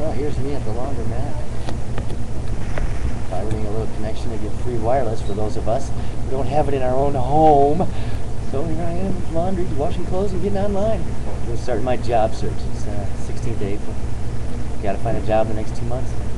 Well, here's me at the laundromat. Firing a little connection to get free wireless for those of us who don't have it in our own home. So here I am with laundry, washing clothes, and getting online. I'm starting my job search. It's 16th of April. Got to find a job in the next 2 months.